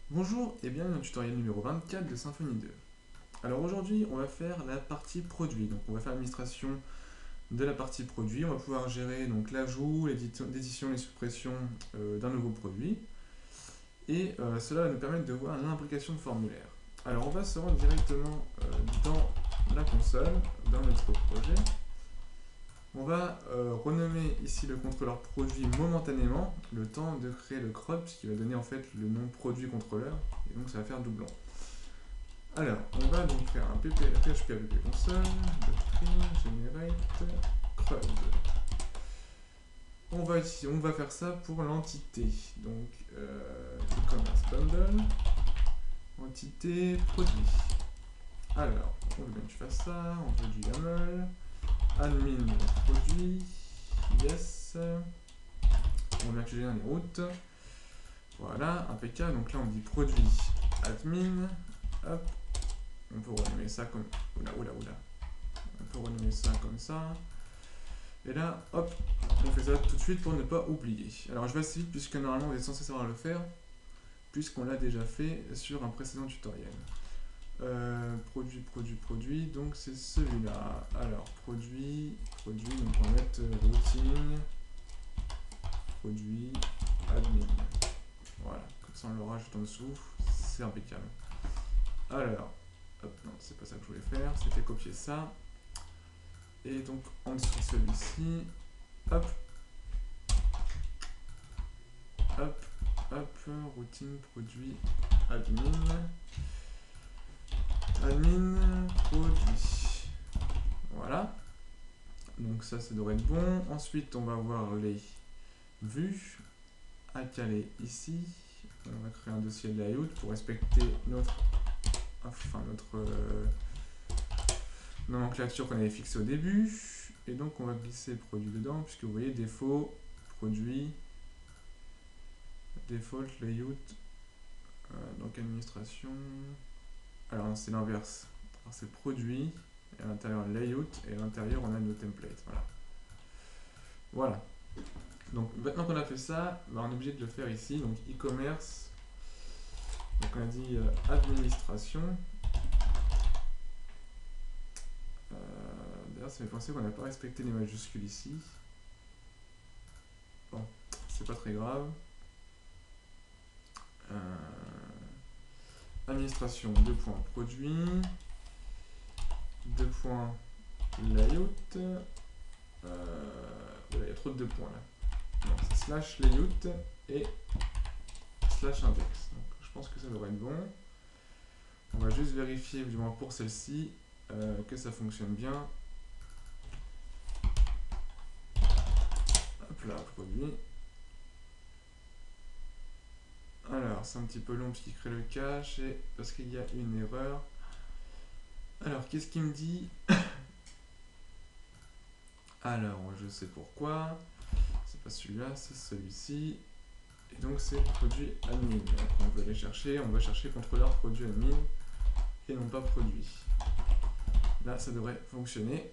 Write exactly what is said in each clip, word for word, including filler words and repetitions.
Bonjour et bienvenue au tutoriel numéro vingt-quatre de Symfony deux. Alors aujourd'hui on va faire la partie produit, donc on va faire l'administration de la partie produit, on va pouvoir gérer donc l'ajout, l'édition, les suppressions euh, d'un nouveau produit et euh, cela va nous permettre de voir l'implication de formulaire. Alors on va se rendre directement euh, dans la console, dans notre projet. On va euh, renommer ici le contrôleur produit momentanément, le temps de créer le C R O D, puisqu'il va donner en fait le nom produit contrôleur, et donc ça va faire doublon. Alors, on va donc faire un P P, P H P app console, generate, C R O D. On va, ici, on va faire ça pour l'entité, donc euh, e-commerce bundle, entité produit. Alors, on veut bien que tu fasses ça, on veut du YAML, admin produit, yes, on veut bien que tu génères les routes, voilà, impeccable, donc là on dit produit admin, hop, on peut renommer ça comme, oula oula oula, on peut renommer ça comme ça, et là, hop, on fait ça tout de suite pour ne pas oublier. Alors je vais assez vite puisque normalement vous êtes censé savoir le faire, puisqu'on l'a déjà fait sur un précédent tutoriel. Euh, produit, produit, produit, donc c'est celui-là. Alors, produit, produit, donc on va mettre euh, routing, produit, admin. Voilà, comme ça on l'aura juste en dessous, c'est impeccable. Alors, hop, non, c'est pas ça que je voulais faire, c'était copier ça. Et donc en dessous de celui-ci, hop, hop, hop, routine, produit, admin, admin, produit. Voilà. Donc ça, ça devrait être bon. Ensuite, on va voir les vues à caler ici. On va créer un dossier de layout pour respecter notre, enfin notre euh, nomenclature qu'on avait fixée au début. Et donc on va glisser le produit dedans, puisque vous voyez défaut, produit, default, layout, euh, donc administration. Alors c'est l'inverse. C'est produit, et à l'intérieur layout, et à l'intérieur on a nos templates. Voilà. Voilà. Donc maintenant qu'on a fait ça, bah, on est obligé de le faire ici. Donc e-commerce. Donc on a dit euh, administration. Euh, D'ailleurs ça fait penser qu'on n'a pas respecté les majuscules ici. Bon, c'est pas très grave. Euh, administration, deux points produit, deux points layout. Euh, il y a trop de deux points là. Non, c'est slash layout et slash index. Donc je pense que ça devrait être bon. On va juste vérifier, du moins pour celle-ci, euh, que ça fonctionne bien. Hop là, produit. Alors, c'est un petit peu long puisqu'il crée le cache et parce qu'il y a une erreur. Alors, qu'est-ce qu'il me dit? Alors, je sais pourquoi. C'est pas celui-là, c'est celui-ci. Et donc, c'est produit admin. Donc, on veut aller chercher, on va chercher contrôleur produit admin et non pas produit. Là, ça devrait fonctionner.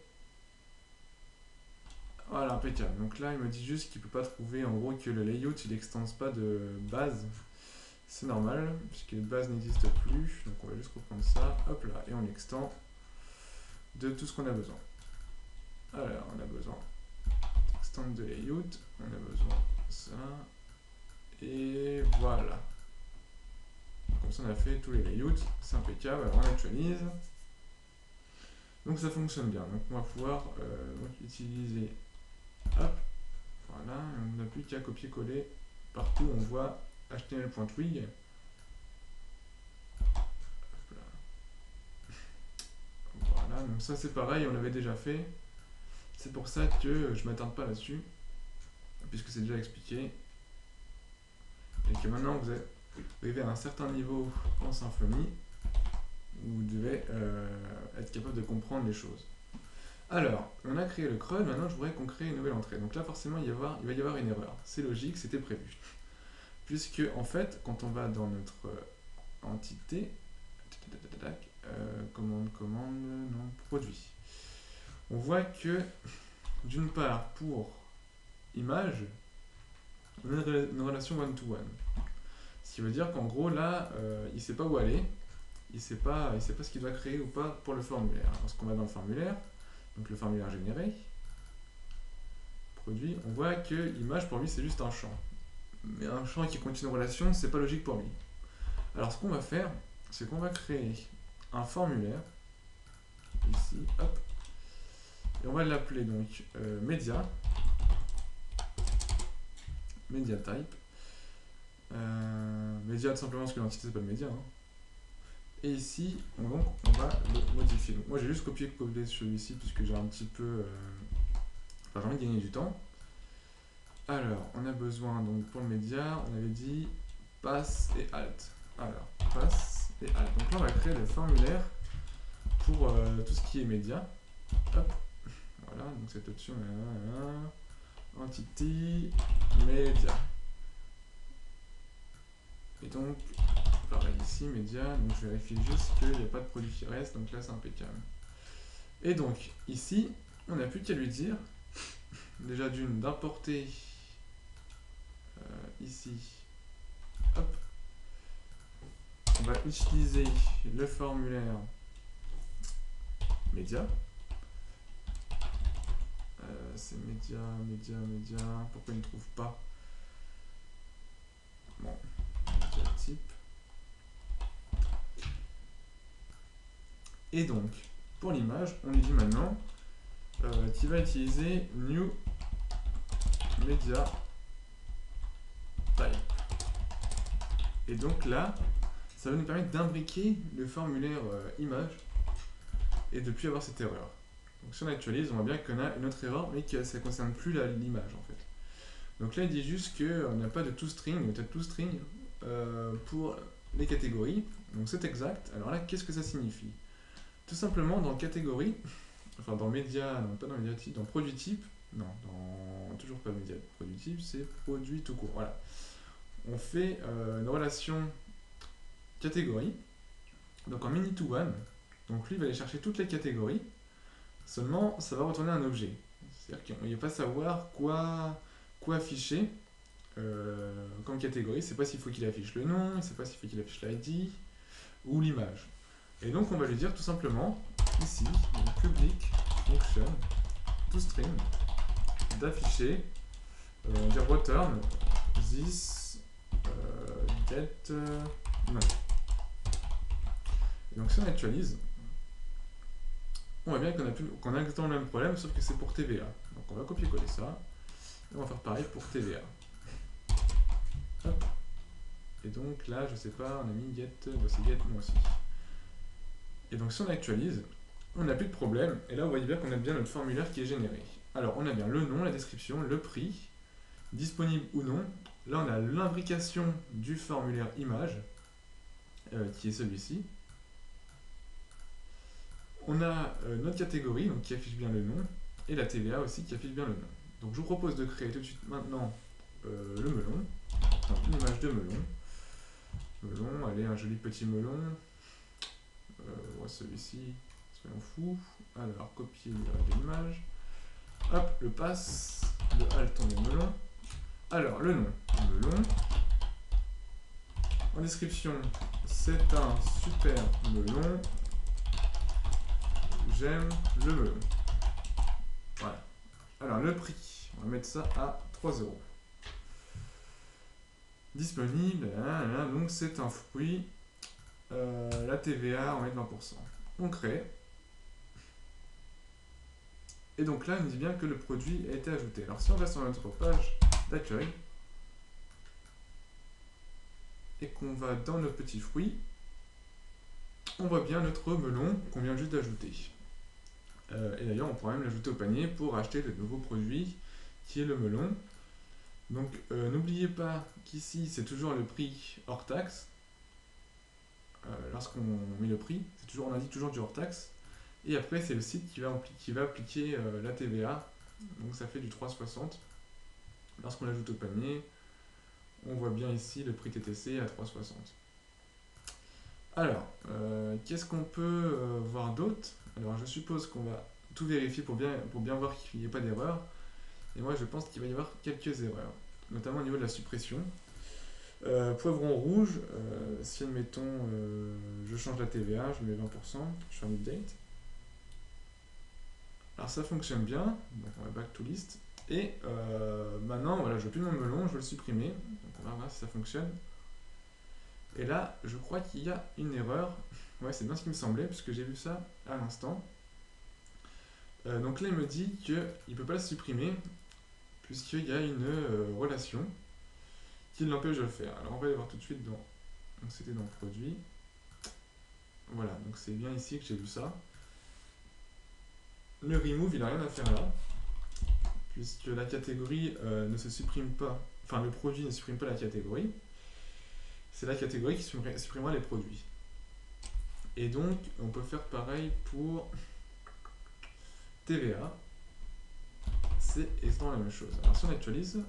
Voilà, impeccable. Donc là, il me dit juste qu'il ne peut pas trouver, en gros, que le layout, il n'extense pas de base. C'est normal, puisque les bases n'existent plus. Donc on va juste reprendre ça, hop là, et on extend de tout ce qu'on a besoin. Alors, on a besoin extend de layout, on a besoin de ça, et voilà. Comme ça, on a fait tous les layouts, c'est impeccable. Alors, on actualise. Donc ça fonctionne bien. Donc on va pouvoir euh, donc, utiliser, hop, voilà, on n'a plus qu'à copier-coller partout. On voit H T M L.twig. Voilà, donc ça c'est pareil, on l'avait déjà fait. C'est pour ça que je ne m'attarde pas là-dessus, puisque c'est déjà expliqué. Et que maintenant vous arrivez à un certain niveau en Symfony, vous devez euh, être capable de comprendre les choses. Alors, on a créé le C R O D, maintenant je voudrais qu'on crée une nouvelle entrée. Donc là forcément il, y avoir, il va y avoir une erreur. C'est logique, c'était prévu. Puisque en fait, quand on va dans notre entité, euh, commande, commande, non, produit, on voit que d'une part pour image, on a une relation one-to-one. Ce qui veut dire qu'en gros, là, euh, il ne sait pas où aller. Il ne sait pas, il sait pas ce qu'il doit créer ou pas pour le formulaire. Lorsqu'on va dans le formulaire, donc le formulaire généré, produit, on voit que image pour lui c'est juste un champ. Mais un champ qui contient une relation, c'est pas logique pour lui. Alors ce qu'on va faire, c'est qu'on va créer un formulaire, ici, hop, et on va l'appeler donc euh, media, media type, euh, media tout simplement parce que l'entité s'appelle media, hein. Et ici, on, donc, on va le modifier. Donc, moi j'ai juste copié-collé celui-ci puisque j'ai un petit peu, euh, enfin j'ai envie de gagner du temps. Alors, on a besoin, donc pour le média, on avait dit pass et alt. Alors, pass et alt. Donc là, on va créer le formulaire pour euh, tout ce qui est média. Hop, voilà, donc cette option, là, entity, média. Et donc, pareil ici, média, donc je vérifie juste qu'il n'y a pas de produit qui reste, donc là c'est impeccable. Et donc, ici, on n'a plus qu'à lui dire, déjà d'une, d'importer euh, ici, hop, on va utiliser le formulaire média. Euh, c'est média, média, média. Pourquoi il ne trouve pas? Bon, média type. Et donc, pour l'image, on lui dit maintenant euh, qu'il va utiliser new media type. Et donc là, ça va nous permettre d'imbriquer le formulaire euh, image et de ne plus avoir cette erreur. Donc si on actualise, on voit bien qu'on a une autre erreur, mais que ça ne concerne plus l'image en fait. Donc là, il dit juste qu'on n'a pas de toString, peut-être toString euh, pour les catégories. Donc c'est exact. Alors là, qu'est-ce que ça signifie? Tout simplement, dans catégorie, enfin dans média, non pas dans média type, dans produit type, non, dans toujours pas média produit type, c'est produit tout court. Voilà. On fait euh, une relation catégorie, donc en mini to one. Donc lui, il va aller chercher toutes les catégories. Seulement, ça va retourner un objet. C'est-à-dire qu'il ne va pas savoir quoi, quoi afficher euh, comme catégorie. Il ne sait pas s'il faut qu'il affiche le nom, il ne sait pas s'il faut qu'il affiche l'I D ou l'image. Et donc, on va lui dire tout simplement, ici, donc public function toString, d'afficher, euh, on va dire return this euh, get euh, non. Et donc, si on actualise, on voit bien qu'on a, plus, qu'on a exactement le même problème, sauf que c'est pour T V A. Donc on va copier-coller ça, et on va faire pareil pour T V A. Hop. Et donc là, je sais pas, on a mis get, voici get, moi aussi. Et donc si on actualise, on n'a plus de problème, et là, vous voyez bien qu'on a bien notre formulaire qui est généré. Alors, on a bien le nom, la description, le prix, disponible ou non. Là, on a l'imbrication du formulaire image, euh, qui est celui-ci. On a euh, notre catégorie, donc qui affiche bien le nom, et la T V A aussi qui affiche bien le nom. Donc je vous propose de créer tout de suite maintenant euh, le melon, donc une image de melon. Melon, allez, un joli petit melon. Euh, ouais, celui-ci, soyons fous. Alors, copier l'image. Hop, le pass, le alt, on est melon. Alors, le nom, melon. En description, c'est un super melon. J'aime le melon. Voilà. Alors, le prix, on va mettre ça à trois euros. Disponible, là, là, donc c'est un fruit. Euh, la T V A, on met vingt pour cent. On crée. Et donc là, il nous dit bien que le produit a été ajouté. Alors, si on va sur notre page d'accueil et qu'on va dans nos petits fruits, on voit bien notre melon qu'on vient juste d'ajouter. Euh, et d'ailleurs, on pourra même l'ajouter au panier pour acheter le nouveau produit qui est le melon. Donc, euh, n'oubliez pas qu'ici, c'est toujours le prix hors taxe. Euh, Lorsqu'on met le prix, c'est toujours, on indique toujours du hors taxe. Et après, c'est le site qui va, qui va appliquer euh, la T V A. Donc, ça fait du trois soixante. Lorsqu'on l'ajoute au panier, on voit bien ici le prix T T C à trois soixante. Alors, euh, qu'est-ce qu'on peut euh, voir d'autre? Alors, je suppose qu'on va tout vérifier pour bien, pour bien voir qu'il n'y ait pas d'erreur. Et moi, je pense qu'il va y avoir quelques erreurs, notamment au niveau de la suppression. Euh, poivron rouge, euh, si admettons euh, je change la T V A, je mets vingt pour cent, je fais un update. Alors ça fonctionne bien, donc on va back to list. Et euh, maintenant, voilà, je veux plus mon melon, je veux le supprimer. Donc on va voir si ça fonctionne. Et là, je crois qu'il y a une erreur. Ouais, c'est bien ce qui me semblait, puisque j'ai vu ça à l'instant. Euh, donc là, il me dit qu'il ne peut pas le supprimer, puisqu'il y a une euh, relation qui l'empêche de le faire. Alors on va aller voir tout de suite dans... Donc c'était dans produit. Voilà, donc c'est bien ici que j'ai vu ça. Le remove, il n'a rien à faire là, puisque la catégorie euh, ne se supprime pas, enfin le produit ne supprime pas la catégorie. C'est la catégorie qui supprimera les produits. Et donc, on peut faire pareil pour T V A. C'est exactement la même chose. Alors si on actualise,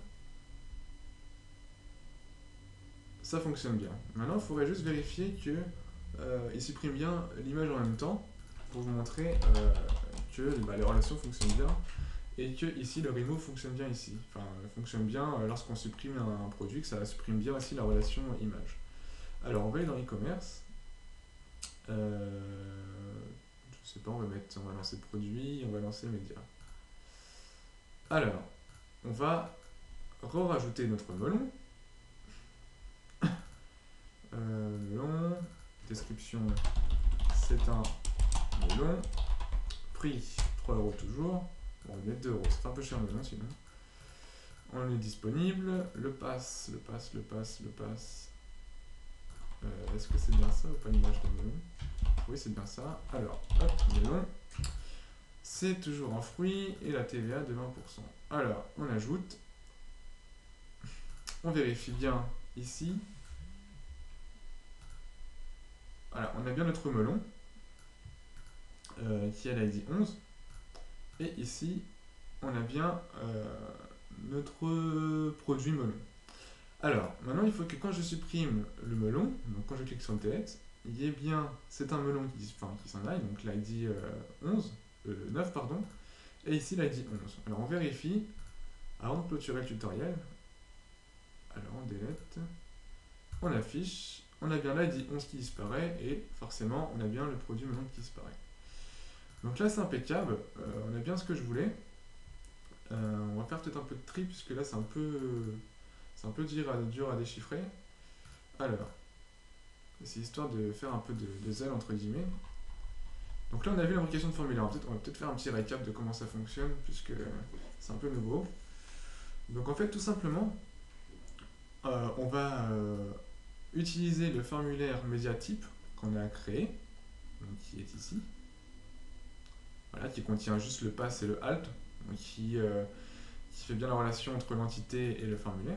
ça fonctionne bien. Maintenant, il faudrait juste vérifier que euh, il supprime bien l'image en même temps pour vous montrer euh, que bah, les relations fonctionnent bien et que ici le remove fonctionne bien ici. Enfin, fonctionne bien euh, lorsqu'on supprime un, un produit, que ça supprime bien aussi la relation image. Alors, on va aller dans e-commerce. Euh, je sais pas, on va mettre, on va lancer produit, on va lancer média. Alors, on va re-rajouter notre melon. Euh, melon, description, c'est un melon. Prix, trois euros toujours. Bon, on va mettre deux euros, c'est un peu cher le melon sinon. On est disponible. Le pass, le pass, le pass, le pass. Euh, Est-ce que c'est bien ça ou pas l'image de melon? Oui, c'est bien ça. Alors, hop, melon. C'est toujours un fruit et la T V A de vingt pour cent. Alors, on ajoute. On vérifie bien ici. Voilà, on a bien notre melon euh, qui a l'I D onze. Et ici, on a bien euh, notre produit melon. Alors, maintenant, il faut que quand je supprime le melon, donc quand je clique sur le delete, il y ait bien, c'est un melon qui, enfin, qui s'en aille, donc l'I D euh, onze, euh, neuf, pardon, et ici l'I D onze. Alors, on vérifie, avant de clôturer le tutoriel, alors on delete, on affiche, on a bien l'I D onze qui disparaît, et forcément, on a bien le produit melon qui disparaît. Donc là, c'est impeccable, euh, on a bien ce que je voulais. Euh, on va faire peut-être un peu de tri, puisque là, c'est un peu... C'est un peu dur à, dur à déchiffrer. Alors, c'est histoire de faire un peu de, de zèle entre guillemets. Donc là, on a vu l'imbrication de formulaire. Peut-être, on va peut-être faire un petit récap de comment ça fonctionne, puisque c'est un peu nouveau. Donc en fait, tout simplement, euh, on va euh, utiliser le formulaire médiatype qu'on a créé, donc qui est ici. Voilà, qui contient juste le pass et le alt, donc qui, euh, qui fait bien la relation entre l'entité et le formulaire.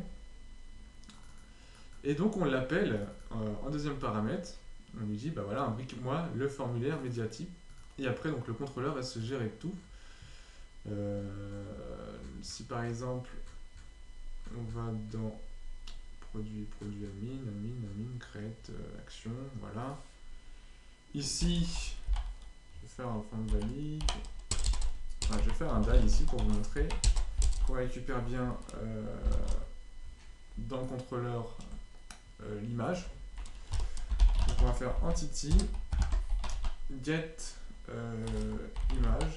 Et donc on l'appelle euh, en deuxième paramètre, on lui dit bah voilà, imbrique-moi le formulaire médiatype. Et après donc le contrôleur va se gérer tout. Euh, si par exemple on va dans produit, produit admin, admin, admin, create, euh, action, voilà. Ici, je vais faire un fond valide. Enfin, je vais faire un die ici pour vous montrer qu'on récupère bien euh, dans le contrôleur euh, l'image. Donc on va faire entity get euh, image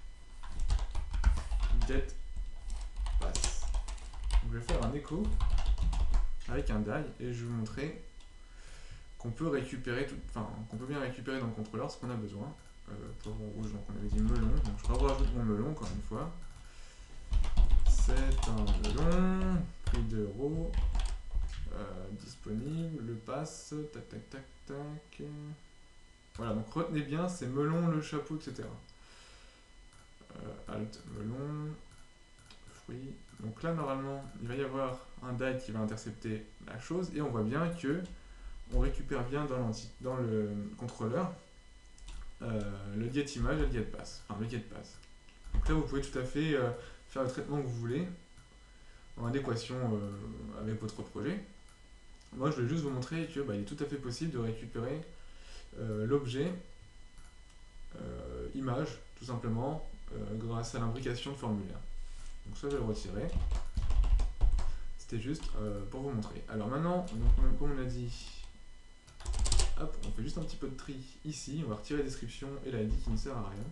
get pass. Donc je vais faire un écho avec un die et je vais vous montrer qu'on peut récupérer tout, enfin qu'on peut bien récupérer dans le contrôleur ce qu'on a besoin. Euh, poivron rouge, donc on avait dit melon, donc je rajoute mon melon encore une fois. C'est un melon, prix deux euros, euh, disponible, le pass, tac tac tac tac. Voilà, donc retenez bien, c'est melon, le chapeau, et cetera. Euh, alt, melon, fruit. Donc là, normalement, il va y avoir un die qui va intercepter la chose, et on voit bien que on récupère bien dans, dans le contrôleur euh, le get image et le get pass. Enfin, le get pass. Donc là, vous pouvez tout à fait euh, faire le traitement que vous voulez, en adéquation euh, avec votre projet. Moi, je vais juste vous montrer que bah, il est tout à fait possible de récupérer euh, l'objet euh, image, tout simplement, euh, grâce à l'imbrication de formulaire. Donc ça, je vais le retirer. c'était juste euh, pour vous montrer. Alors maintenant, donc, comme on l'a dit, hop, on fait juste un petit peu de tri ici, on va retirer description et l'I D qui ne sert à rien.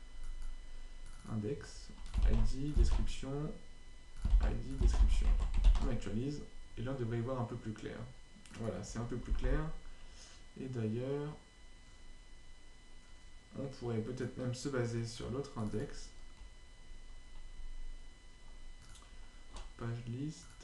Index, I D, description, I D, description. On actualise, et là on devrait y voir un peu plus clair. Voilà, c'est un peu plus clair. Et d'ailleurs, on pourrait peut-être même se baser sur l'autre index. Page list.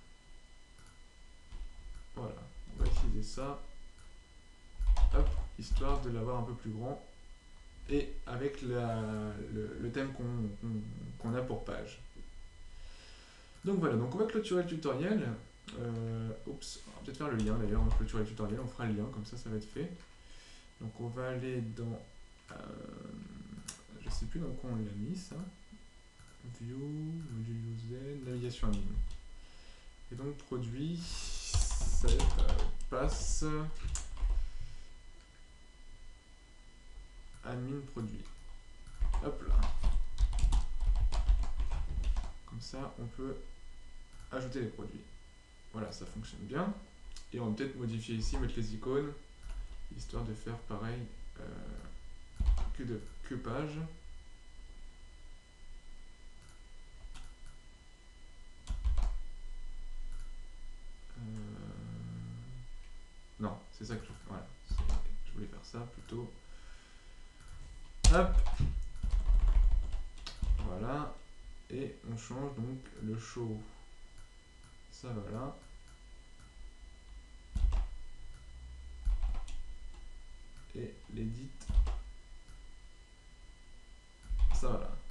Voilà, on va utiliser ça. Hop, histoire de l'avoir un peu plus grand. Et avec la, le, le thème qu'on qu'on a pour page. Donc voilà, donc on va clôturer le tutoriel. Euh, oups, on va peut-être faire le lien d'ailleurs, on va clôturer le tutoriel, on fera le lien, comme ça ça va être fait. Donc on va aller dans... Euh, je sais plus dans quoi on l'a mis ça. View, module user, navigation en ligne. Et donc produit, ça euh, passe admin produit. Hop là. Comme ça, on peut ajouter les produits. Voilà, ça fonctionne bien. Et on va peut-être modifier ici, mettre les icônes, histoire de faire pareil euh, que de que page. Euh... Non, c'est ça que je... Voilà, je voulais faire ça plutôt. Hop. Voilà. Et on change donc le show. Ça va là. Et l'edit. Ça va là.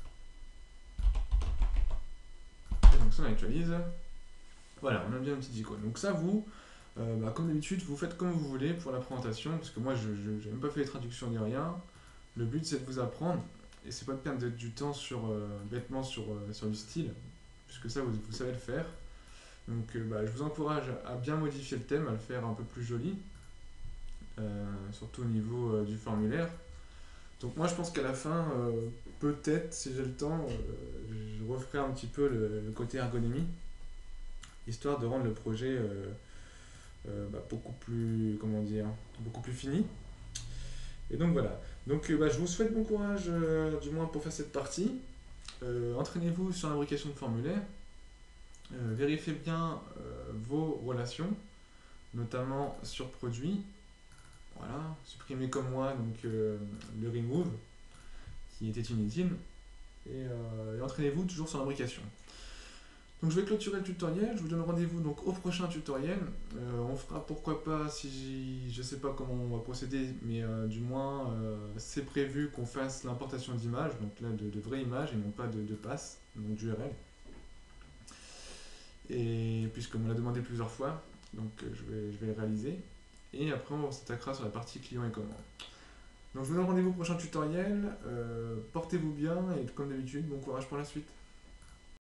Et donc ça on actualise. Voilà, on a bien une petite icône. Donc ça vous, euh, bah, comme d'habitude, vous faites comme vous voulez pour la présentation, parce que moi je n'ai même pas fait les traductions ni rien. Le but c'est de vous apprendre, et c'est pas de perdre du temps sur, euh, bêtement sur, euh, sur du style, puisque ça vous, vous savez le faire. Donc euh, bah, je vous encourage à bien modifier le thème, à le faire un peu plus joli, euh, surtout au niveau euh, du formulaire. Donc moi je pense qu'à la fin, euh, peut-être si j'ai le temps, euh, je referai un petit peu le, le côté ergonomie, histoire de rendre le projet euh, euh, bah, beaucoup plus, comment dire, beaucoup plus fini. Et donc voilà. Donc euh, bah, je vous souhaite bon courage, euh, du moins pour faire cette partie. Euh, entraînez-vous sur l'imbrication de formulaires. Euh, vérifiez bien euh, vos relations, notamment sur produit. Voilà. Supprimez comme moi donc euh, le remove qui était inutile. Et, euh, et entraînez-vous toujours sur l'imbrication. Donc je vais clôturer le tutoriel, je vous donne rendez-vous donc au prochain tutoriel. Euh, on fera pourquoi pas, si je sais pas comment on va procéder, mais euh, du moins euh, c'est prévu qu'on fasse l'importation d'images, donc là de, de vraies images et non pas de, de passes, donc d'U R L. Et puisqu'on me l'a demandé plusieurs fois, donc euh, je, vais, je vais le réaliser. Et après on s'attaquera sur la partie client et commande. Donc je vous donne rendez-vous au prochain tutoriel, euh, portez-vous bien et comme d'habitude, bon courage pour la suite.